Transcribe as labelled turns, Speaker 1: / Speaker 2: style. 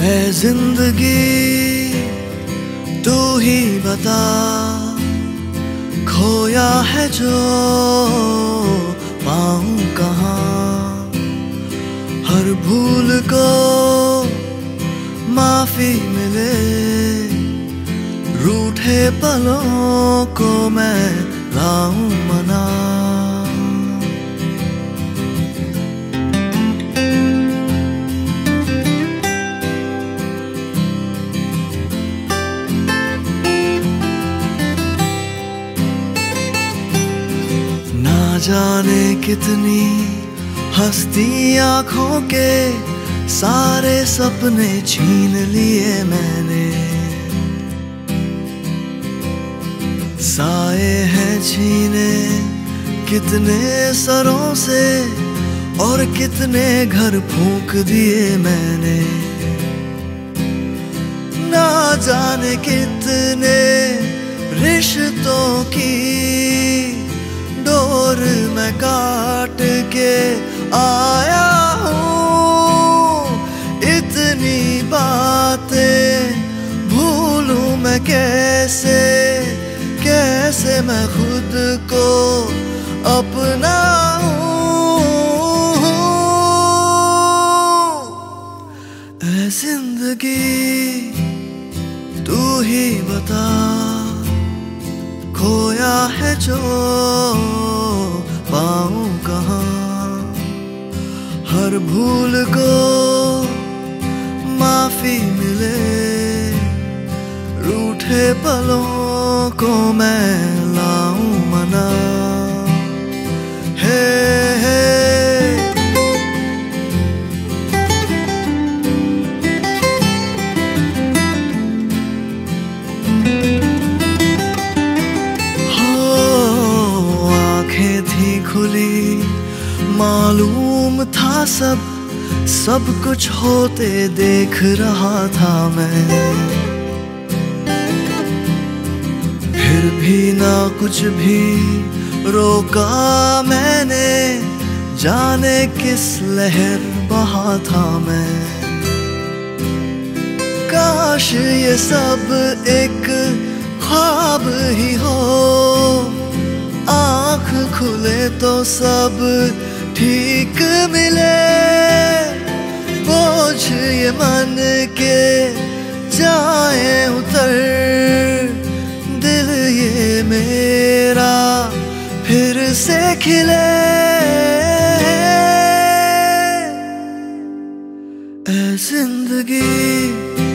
Speaker 1: ऐ जिंदगी तू ही बता, खोया है जो पाऊं कहाँ। हर भूल को माफी मिले, रूठे पलों को मैं लाऊं मना। ना जाने कितनी हस्ती आंखों के सारे सपने छीन लिए मैंने। साए हैं छीने कितने सरों से और कितने घर फूंक दिए मैंने। ना जाने कितने रिश्तों की डोर मैं काट के आया हूँ। इतनी बातें भूलूं मैं कैसे, कैसे मैं खुद को अपनाऊं। ऐ जिंदगी तू ही बता, खोया है जो पाऊं कहाँ। हर भूल को माफी मिले, रूठे पलों को मैं लाऊं मना। हे हो आंखें थी खुली, मालूम था सब कुछ होते देख रहा था मैं। फिर भी ना कुछ भी रोका मैंने, जाने किस लहर बहा था मैं। काश ये सब एक ख्वाब ही हो, आँख खुले तो सब ठीक मिले। बोझ ये मन के जाए उतर, दिल ये मेरा फिर से खिले। ऐ जिंदगी